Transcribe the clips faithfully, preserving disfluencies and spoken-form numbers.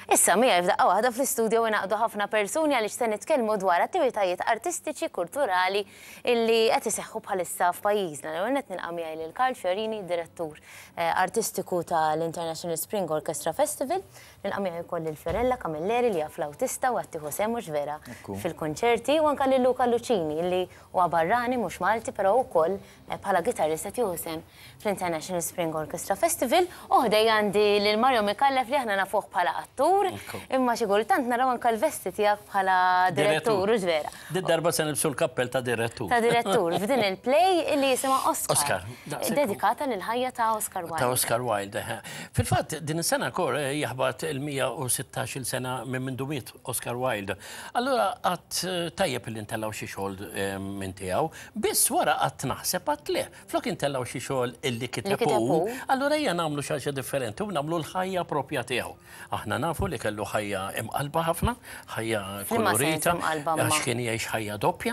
Issa mija jifdaqqa waħda fl-istudio naqdu ħafna persuni għaliex se nitkellmu dwar attivitajiet artistiċi kulturali illi qed iseħħu bħalissa f'pajjiżna. L-ewwel qed nilqa' miegħi lil Karl Fiorini, direttur artistiku tal-International Spring Orchestra Festival. Nilqa' miegħi wkoll lil Fiorella Camilleri li hija flautista u qed tieħu sehem mhux vera fil-kunċerti u anke lil Luca Lucini li huwa barrani mhux Malti però wkoll bħala gitarrist qed jieħu sehem fl-International Spring Orchestra Festival. U ħdej għandi lil Mario Mikallef li aħna nafuh bħala attur. Imma xi kultant naraw anke l-vesti tiegħek bħala direttur, u ġvera. Din darba se nilbsu l-kappell ta' direttur. Ta' direttur, f'din il-play li jisimha Oscar. Oscar. Dedikata lil ħajja ta' Oscar Wilde. Ta' Oscar Wilde. Fil-fatt, din is-sena kor jaħbad il-mija u sittax-il sena minn min dumiet Oscar Wilde. Allura qatt tajjeb li ntellaw xi xogħol minn tiegħu, biss wara qatt naħseb qatt le. Flok intellaw xi xogħol illi kitabu, allura hija nagħmlu xi ħaġa differenti u nagħmlu l-ħajja proprja tiegħu. Aħna nafu li kellu ħajja imqalba ħafna, ħajja kolorita, għax kien jgħix ħajja doppja.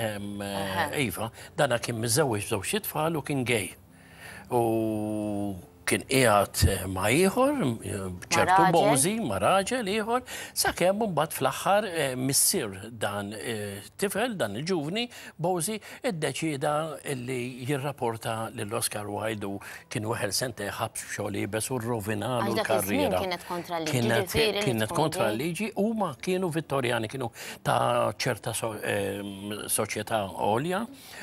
Iva, dana kien miżewweġ żewġ tfal u kien gej. U kien qiegħed ma' ieħor, ċertu Bowsy, ma' raġel ieħor, sakemm mbagħad fl-aħħar missier dan tifel, dan il-ġuvni, Bowsy, iddeċida li jirrapporta lil Oscar Wilde u kien weħel sente ħabs f'xogħol ibes u rrovinalu l-karriera. Kienet kontra l-liġi. Kienet kontra l-liġi u ma kienu Vittorjani, kienu ta' ċerta soċjetà għolja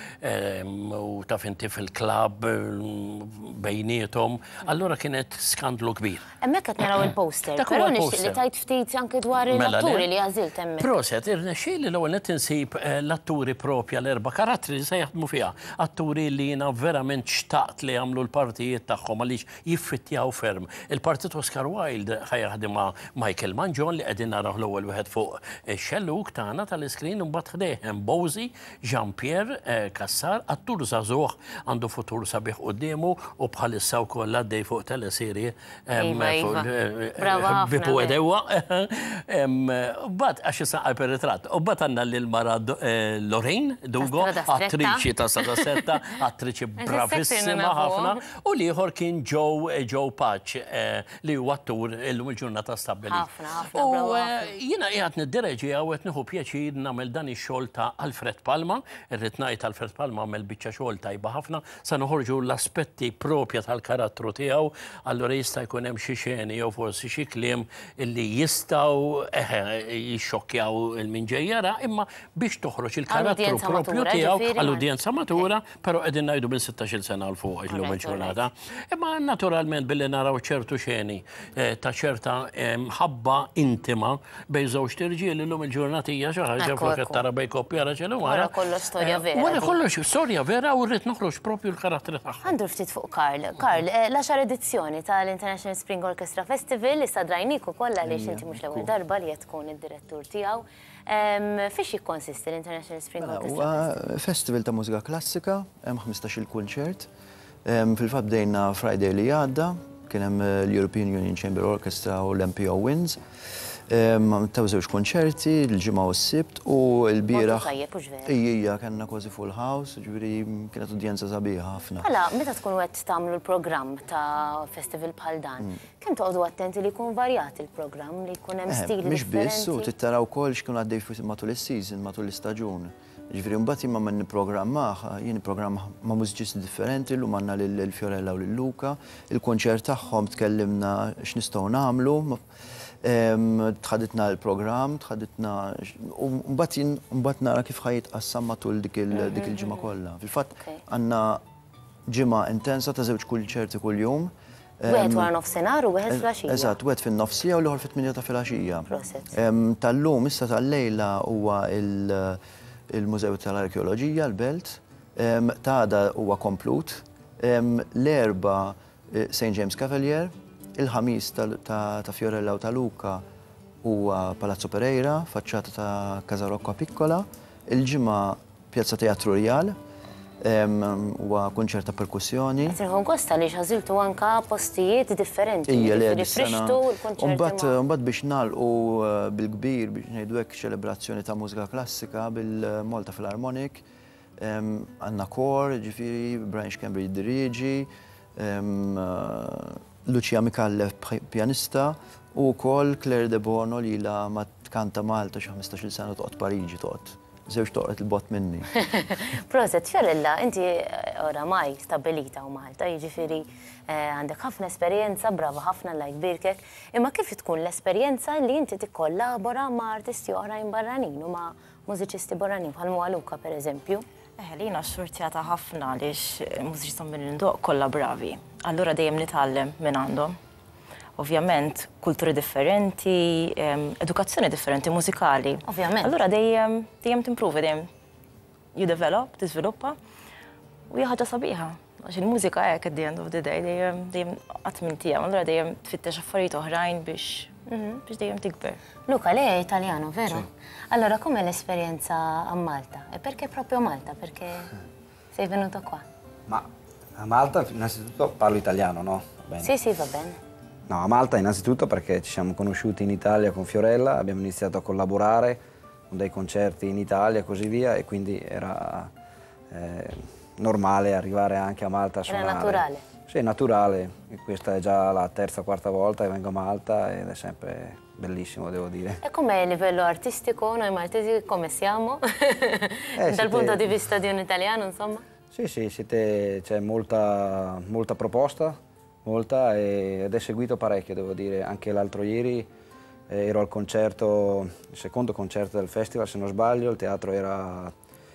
u taf inti fil-klab bejniethom. Allora kienet skandlu kbir. Hemmhekk qed naraw il-poster, però nixtieq li tajt ftit anke dwar l-atturi li għażilt hemmhekk. Proset, irnexxieli l-ewwel qed insib l-atturi propja l-erba' karattri li se jaħdmu fiha. Atturi li jiena verament xtaqt li jagħmlu l-partijiet tagħhom għaliex jiffittjaw ferm. Il-partit Oscar Wilde ħajjaħdem ma' Michael Manjon li qegħdin naraw l-ewwel wieħed fuq ix-xelluk tagħna tal-iskrin u mbagħad ħdejhem Bowsy, Jean-Pierre Cassar, attur żagħżugħ għandu futur sabiħ qudiemu u bħalissa wkoll għaddej fuq teleserje bipu edewa. Bad, għax jisaqqa per ritratt. U bad għanna l-mara Lorraine Dugo, attriċi ta' Sada Setta, attriċi bravissima ħafna, u liħor kien Joe Patch, li huwa attur il-ġurnata stabili. U jina jgħat nid-direġi għawet nħu pjaċir namel dan ix-xogħol ta' Alfred Palma, ir-ritnajt Alfred Palma għamel biċċa xogħol tajba ħafna, sa noħorġu l-aspetti propja tal-karattru tiegħu, allura jista' jkun hemm xi xeni jew forsi xi kliem illi jistgħu jixxokkjaw il-minġejjera, imma biex toħroġ il-karattru propju tiegħu għall-udjenza matura, però qegħdin ngħidu minn sittax-il sena l fuq illum il-ġurnata. Imma naturalment billi naraw ċertu xeni ta' ċerta ħabba intima bejn żewġ tirġiel illum il-ġurnata hija xi ħaġa flok qed tara bejn koppja raġel u mara. Wara kollox storja vera. Wara kollox storja vera u rrid noħroġ propju l-karattri tagħha. Għandu ftit fuq Karl. Karl, l-għaxar edizzjoni tal-International Spring Orchestra Festival li sadrajnik ukoll għaliex inti mhux l-ewwel darba li qed tkun id-direttur tiegħu. Fiex jikkonsisti l-International Spring Orchestra Festival? Festival ta' mużika klassika, hemm ħmistax-il kunċert. Fil-fatt bdejna Friday li għadda, kien hemm l-European Union Chamber Orchestra u l-M P O Winds. Taw żewġ konċerti, l-ġimgħa u s-sibt u l-bieraħ. Ijja, kellna kważi full house, ġifieri kienet udjenza sabiħa ħafna. Ħala, meta tkun qed tagħmlu l-programm ta' festival bħal dan, kemm toqgħodu attenti li jkun varjat il-programm, li jkun hemm stili differenti? Mhix biss, u tittaraw ukoll x'kienu għaddej matul is-season, matul l-istaġun. Ġifieri mbagħad imma min nipprogrammah, jien nipprogramma ma' mużiċisti differenti, llum għandna lil Fiorella u lil Luca. Il-konċert tagħhom tkellimna x'nistgħu nagħmlu. Tħaditna l-programm, tħaditna u mbagħad nara kif ħajitqassam matul dik il-ġimgħa kollha. Fil-fatt għandna ġimgħa intensa ta' żewġ kunċerti kuljum. Wieħed wara nofsinhar u wieħed filgħaxija. Eżatt, wieħed fin-nofsija u l-ieħor fit-tmien ta' filgħaxija. Tal-lum issa tal-lejla huwa il-Mużew tal-Arkeoloġija, l-Belt. Għada huwa komplut. L-erba' Saint James Cavalier. Il-ħamis ta' Fiorella u ta' Luca huwa Palazzo Pereira, faċċata ta' Casa Rocca Piccola. Il-ġimgħa Pjazza Teatru Real, huwa kunċert ta' perkussjoni. Qed inħu gosta li ħażiltu anke postijiet differenti. Ija li rifrixtu l-kunċerti. Mbagħad biex nagħlqu bil-kbir biex ngħidu hekk ċelebrazzjoni ta' mużika klassika bil-Malta Philharmonic. Għandna kor, ġifieri Brian Schembri jiddiriġi. Lucia Mikalle, pjanista, u kol Claire De Bono li la ma tkanta Malta xi ħmistax-il sena toqgħod Pariġi toqgħod. Żewġ toqgħod il-bot minni. Proset, Fiorella, inti oramai stabilita u Malta, jiġifieri għandek ħafna esperjenza, brava ħafna lajk birkek, imma kif tkun l-esperjenza li inti tikkollabora ma' artisti oħrajn barranin u ma' mużiċisti barranin bħal Mualuka pereżempju? Lina xurtjata ħafna għaliex mużiċistom bil-indoq kollha bravi. Allura dejjem nitgħallem minn għandhom. Ovvjament, kulturi differenti, edukazzjoni differenti, mużikali. Ovvjament. Allura dejjem dejjem timpruvi, dejjem you develop, tiżviluppa u hija ħaġa sabiħa. Għax il-mużika hekk at the end of the day dejjem dejjem qatt minn tiegħek, allura dejjem tfittex affarijiet oħrajn biex biex dejjem tikber. Luca, lei è italiano, vero? Allora, com'è l'esperienza a Malta? E perché proprio Malta? Perché sei venuto qua? Ma a Malta innanzitutto parlo italiano, no? Bene. Sì, sì, va bene. No, a Malta innanzitutto perché ci siamo conosciuti in Italia con Fiorella, abbiamo iniziato a collaborare con dei concerti in Italia e così via e quindi era eh, normale arrivare anche a Malta a suonare. Era naturale? Sì, naturale. E questa è già la terza o quarta volta che vengo a Malta ed è sempre bellissimo, devo dire. E com'è il livello artistico? Noi maltesi come siamo? Eh, Dal siete... punto di vista di un italiano, insomma? Sì, sì, c'è molta, molta proposta, molta, e, ed è seguito parecchio, devo dire. Anche l'altro ieri eh, ero al concerto, il secondo concerto del festival, se non sbaglio, il teatro era,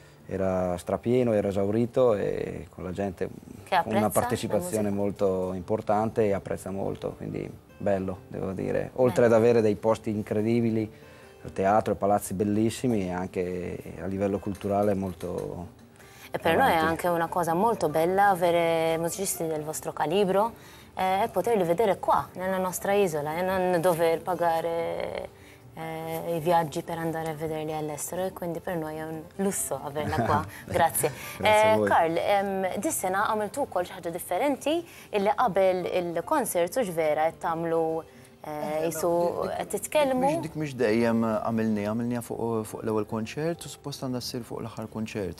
era strapieno, era esaurito e con la gente una partecipazione molto importante e apprezza molto, quindi bello, devo dire. Oltre bello. Ad avere dei posti incredibili, il teatro, palazzi bellissimi, e anche a livello culturale molto... E per noi è anche una cosa molto bella avere musicisti del vostro calibro e eh, poterli vedere qua, nella nostra isola, e non dover pagare eh, i viaggi per andare a vederli all'estero, e quindi per noi è un lusso averla qua. Grazie. Grazie eh, Karl, ehm, dis-sena għamiltu wkoll xi ħaġa differenti illi qabel il-konsert u ġvera qed tagħmlu jisu qed titkellmu. Dik mhix dejjem għamilni, għamilniha fuq l-ewwel konċert u suppost għandha ssir fuq l-aħħar konċert.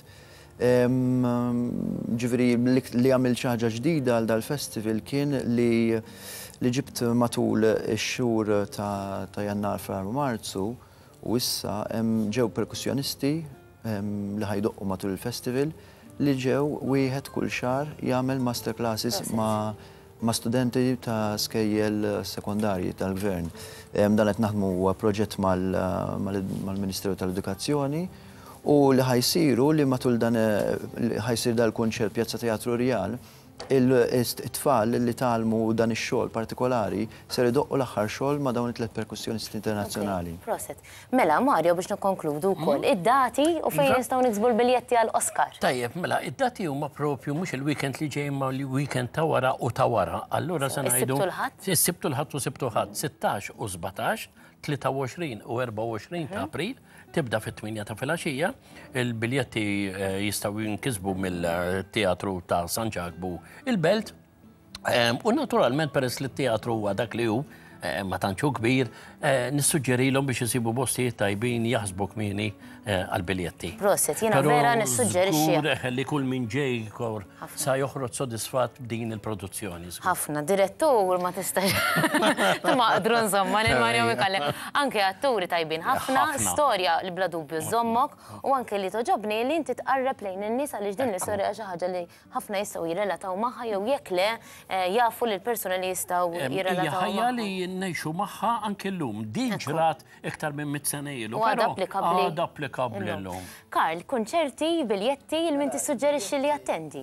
Ġifieri li għamil xi ħaġa ġdida għal dal-festival kien li li ġibt matul ix-xhur ta' Jannar, Frar u Marzu u issa ġew perkussjonisti li ħajdoqqu matul il-festival li ġew wieħed kull xahar jagħmel masterclasses ma' ma' studenti ta' skejjel sekondarji tal-gvern. Dan qed naħdmu proġett mal-Ministeru tal-Edukazzjoni u li ħajsiru li matul dan ħajsir dal-kunċert Pjazza Teatru Real, it-tfal li talmu dan ix-xogħol partikolari ser idoqqu l-aħħar xogħol ma' dawn it-tliet perkussjonisti internazzjonali. Proset. Mela, Mario, biex nikkonkludu wkoll id-dati u fejn nistgħu niksbu l-biljetti għall-Oscar. Tajjeb, mela, id-dati huma propju mhux il-weekend li ġej ma l-weekend ta' wara u ta' wara. Allura se ngħidu. Is-sibtu l-ħadd u sibtu ħadd sittax u sbatax, tlieta u għoxrin u erba' u għoxrin ta' April. Tibda fit-tminja ta' filgħaxija, il-biljetti jistgħu jinkisbu mill-teatru ta' San Ġagbu il-Belt. U naturalment peress li t-teatru huwa dak li hu ma tantxu kbir, nissuġġerilhom biex isibu postijiet tajbin jaħsbu kmieni għall-biljetti. Proset, jiena vera nissuġġerixxi. Żgur li kull min ġej sa joħroġ sodisfatt b'din il-produzzjoni. Ħafna direttur ma tistax. Maqdru insomma lil Mario Mikalle. Anke atturi tajbin ħafna, storja li bla dubju żommok u anke li toġobni li inti tqarreb lejn in-nies għaliex din l-istorja xi ħaġa li ħafna jistgħu jirrelataw magħha jew jekk le jafu lil persuna li jistgħu jirrelataw magħha. Li nejxu magħha anke llum. Din ġrat iktar minn mit sena ilu. U għad applikabbli. Għad applikabbli llum. Karl, konċerti, biljetti, il-min tissuġġerixxi li attendi?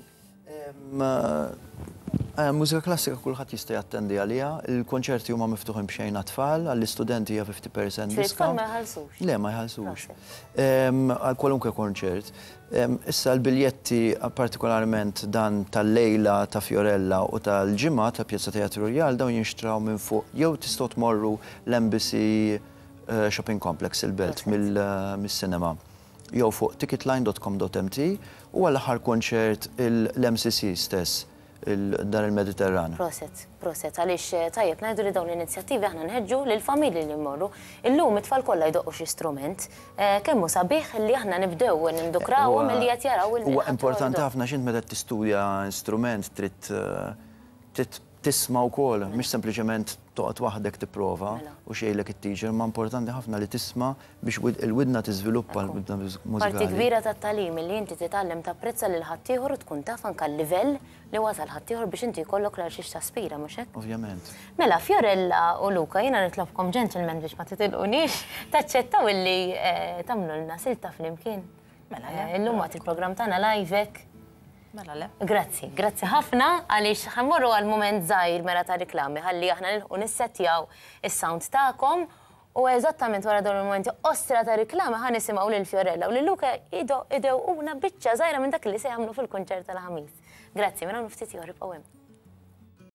Mużika klassika kulħadd jista' jattendi għaliha. Il-konċerti huma miftuħin b'xejn għat-tfal, għall-istudenti hija fifty percent discount. Ma jħallsux. Le, ma jħallsux. Għal kwalunkwe konċert. Issa l-biljetti partikolarment dan tal-lejla ta' Fiorella u tal-ġimgħa ta' Pjazza Teatru Real dawn jinxtraw minn fuq jew tistgħu tmorru l-Embassy Shopping Complex il-Belt mis-sinema jew fuq ticketline dot com dot m t u għall-aħħar konċert l-M C C stess dar il-Mediterran. Proset, proset, għaliex tajjeb ngħidu li dawn l-inizjattivi aħna nħeġġu lill-familji li mmorru. Illum it-tfal kollha jdoqqu xi strument, kemm hu sabiħ li aħna nibdew nindukrawhom milli qed jaraw il- Huwa importanti ħafna x'int meta tistudja instrument trid tisma' wkoll, mhix sempliċement toqgħod waħdek tipprova u xejlek it-teacher, ma importanti ħafna li tisma' biex il-widna tiżviluppa l-widna mużikali. Parti kbira tat-tagħlim li inti titgħallem tapprezza lil ħaddieħor u tkun taf anke l-livell li wasal ħaddieħor biex inti jkollok l xiex taspira, mhux hekk? Ovvjament. Mela, Fiorella u Luka, jiena nitlobkom gentlemen biex ma titilqunix, taċċettaw illi tagħmlu lna silta flimkien. Mela, illum għat il-programm tagħna livek. Mela le. Grazzi, grazzi ħafna għaliex ħammorru għal moment żgħir mera ta' riklami ħalli aħna nilħu nissettjaw is-sound tagħkom u eżattament wara dawn il-momenti ostra ta' riklami ħa nisimgħu lil Fiorella u lil Luka idew una biċċa żgħira minn dak li se jagħmlu fil-kunċert tal-ħamis. Grazzi, minn hawn ftit ieħor ibqgħu hemm.